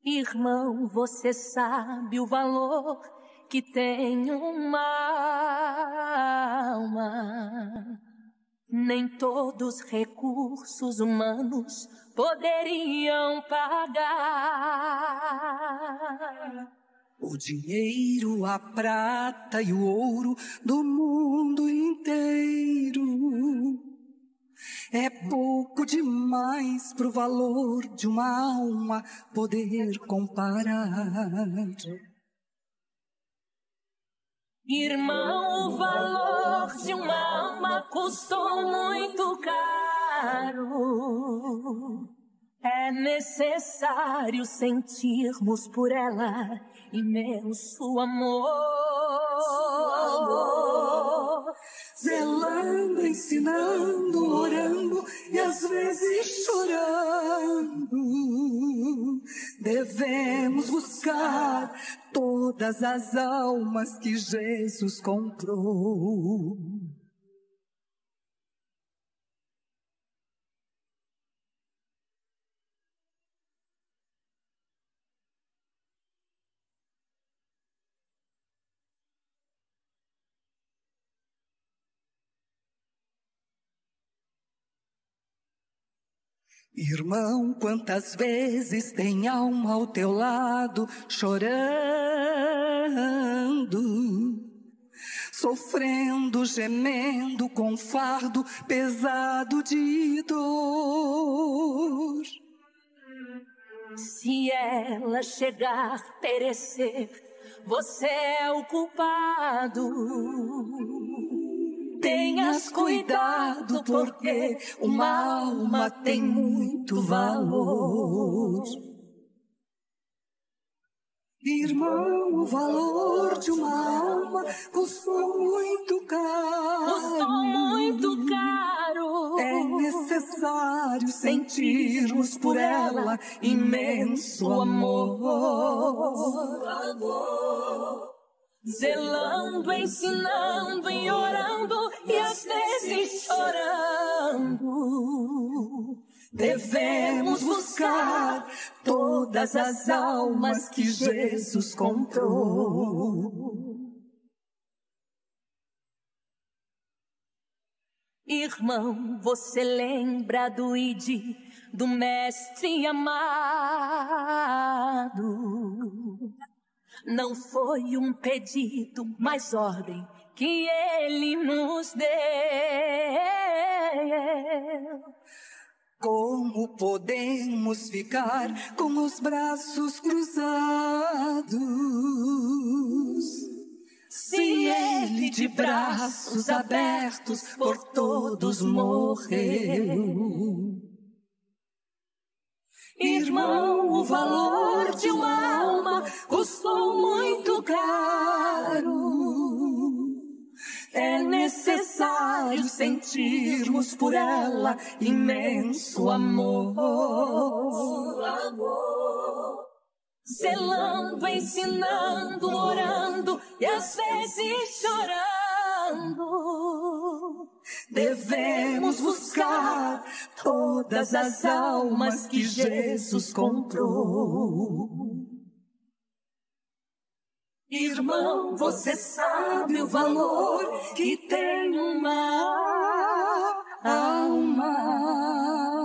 Irmão, você sabe o valor que tem uma alma. Nem todos os recursos humanos poderiam pagar. O dinheiro, a prata e o ouro do mundo inteiro é pouco demais pro valor de uma alma poder comparar. Irmão, o valor de uma alma custou muito caro. É necessário sentirmos por ela imenso amor. Zelando, ensinando, orando e às vezes chorando. Devemos buscar todas as almas que Jesus comprou. Irmão, quantas vezes tem alma ao teu lado chorando, sofrendo, gemendo com fardo pesado de dor. Se ela chegar a perecer, você é o culpado. Tenhas cuidado, porque uma alma tem muito valor. Irmão, o valor de uma alma custou muito caro. Custou muito caro. É necessário sentirmos por ela imenso amor. Zelando, ensinando e orando e às vezes chorando. Devemos buscar todas as almas que Jesus comprou. Irmão, você lembra do ID do mestre amado? Não foi um pedido, mas ordem que ele nos deu. Como podemos ficar com os braços cruzados, se ele de braços abertos por todos morreu? Irmão, o valor de uma alma custou muito caro. É necessário sentirmos por ela imenso amor. Zelando, ensinando, orando e às vezes chorando. Devemos buscar todas as almas que Jesus comprou. Irmão, você sabe o valor que tem uma alma.